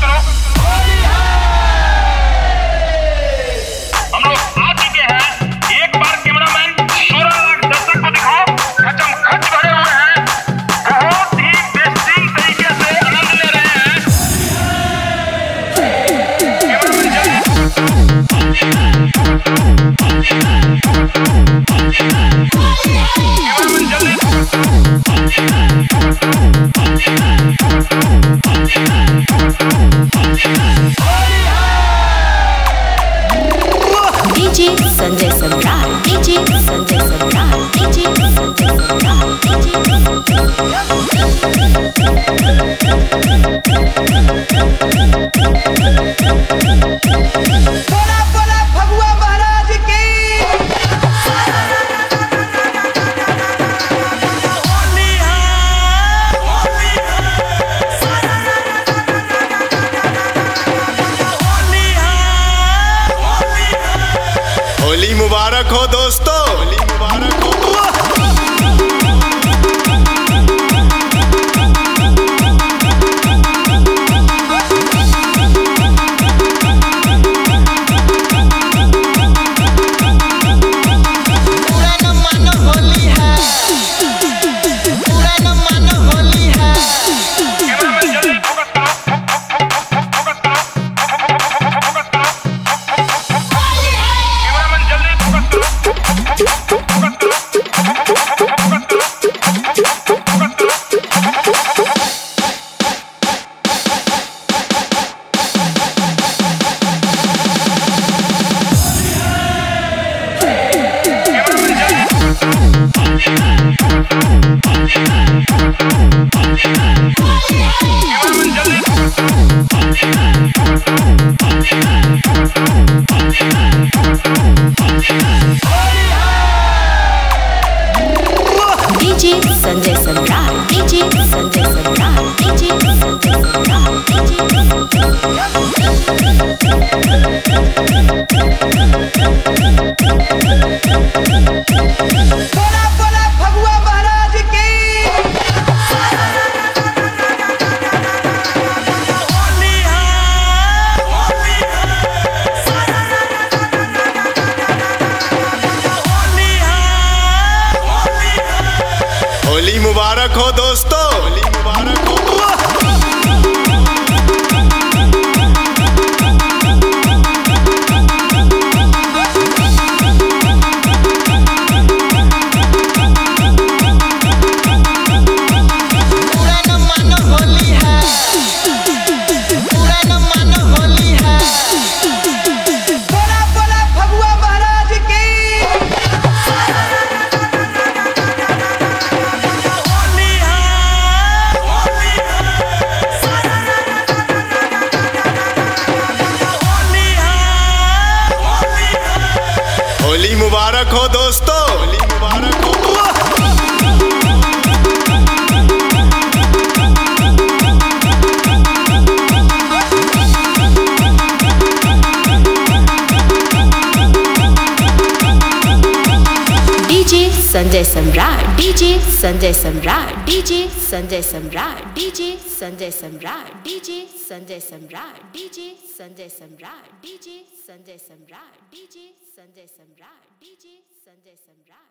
हम लोग आ चुके हैं। एक बार कैमरामैन 16 लाख दर्शक को दिखाओ। खचम खच भरे हुए हैं, बहुत ही बेहतरीन तरीके से आनंद ले रहे हैं। DJ Sanjay Samrat, DJ Sanjay Samrat, DJ Sanjay Samrat, बोला बोला भगवा महाराज की। होली मुबारक हो दोस्तों, होली मुबारक हो। पूरा न मानो होली है, पूरा न मानो होली है। कैमरामैन जल्दी फोकस करो, फोकस करो, फोकस करो। कैमरामैन जल्दी फोकस करो, फोकस करो, फोकस करो। DJ Sanjay Samrat, DJ Sanjay Samrat, DJ Sanjay Samrat, बोला बोला भगवा महाराज की। होली मुबारक हो दोस्तों, होली मुबारक हो। पूरा न मानो होली है, पूरा न मानो होली है। बोला बोला भगवा महाराज की। होली मुबारक हो दोस्तों, होली मुबारक हो। DJ Sanjay Samrat, DJ Sanjay Samrat, DJ Sanjay Samrat, DJ Sanjay Samrat, DJ Sanjay Samrat, DJ Sanjay Samrat, DJ Sanjay Samrat, DJ Sanjay Samrat, DJ Sanjay सम्राट।